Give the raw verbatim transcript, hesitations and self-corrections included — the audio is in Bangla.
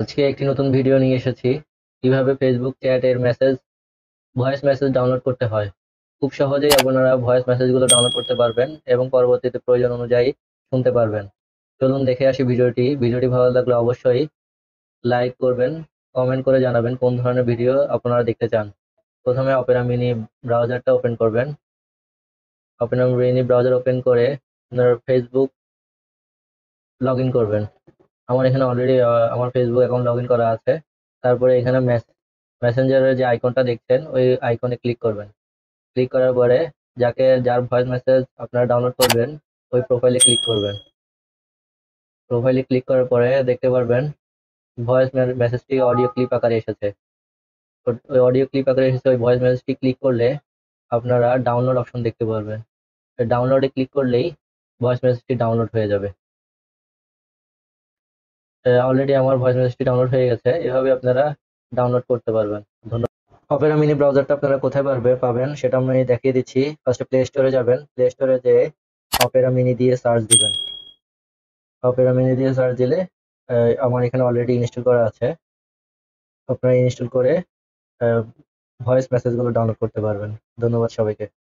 আজকে একটি নতুন ভিডিও নিয়ে এসেছি কিভাবে ফেসবুক চ্যাটের মেসেজ ভয়েস মেসেজ ডাউনলোড করতে হয়। খুব সহজেই আপনারা ভয়েস মেসেজগুলো ডাউনলোড করতে পারবেন এবং পরবর্তীতে প্রয়োজন অনুযায়ী শুনতে পারবেন। চলুন দেখে আসি ভিডিওটি। ভিডিওটি ভালো লাগলে অবশ্যই লাইক করবেন, কমেন্ট করে জানাবেন কোন ধরনের ভিডিও আপনারা দেখতে চান। প্রথমে অপেরা মিনি ব্রাউজারটা ওপেন করবেন। অপেরা মিনি ব্রাউজার ওপেন করে আপনার ফেসবুক লগ ইন করবেন। আমার এখানে অলরেডি আমার ফেসবুক অ্যাকাউন্ট লগ ইন করা আছে। তারপরে এখানে মেসেঞ্জারের যে আইকনটা দেখছেন ওই আইকনে ক্লিক করবেন। ক্লিক করার পরে যাকে যার ভয়েস মেসেজ আপনারা ডাউনলোড করবেন ওই প্রোফাইলে ক্লিক করবেন। প্রোফাইলে ক্লিক করার পরে দেখতে পারবেন ভয়েস মেসেজটি অডিও ক্লিপ আকারে এসেছে। ওই অডিও ক্লিপ আকারে এসেছে, ওই ভয়েস মেসেজটি ক্লিক করলে আপনারা ডাউনলোড অপশন দেখতে পারবেন। ডাউনলোডে ক্লিক করলেই ভয়েস মেসেজটি ডাউনলোড হয়ে যাবে। অলরেডি আমার ভয়েস মেসেজটি ডাউনলোড হয়ে গেছে। এভাবে আপনারা ডাউনলোড করতে পারবেন। ধন্যবাদ। অপেরা মিনি ব্রাউজারটা আপনারা কোথায় পারবে পাবেন সেটা আমি দেখিয়ে দিচ্ছি। ফার্স্টে প্লে স্টোরে যাবেন। প্লে স্টোরে যেয়ে অপেরা মিনি দিয়ে সার্চ দিবেন। অপেরা মিনি দিয়ে সার্চ দিলে আহ, আমার এখানে অলরেডি ইনস্টল করা আছে। আপনারা ইনস্টল করে ভয়েস মেসেজগুলো ডাউনলোড করতে পারবেন। ধন্যবাদ সবাইকে।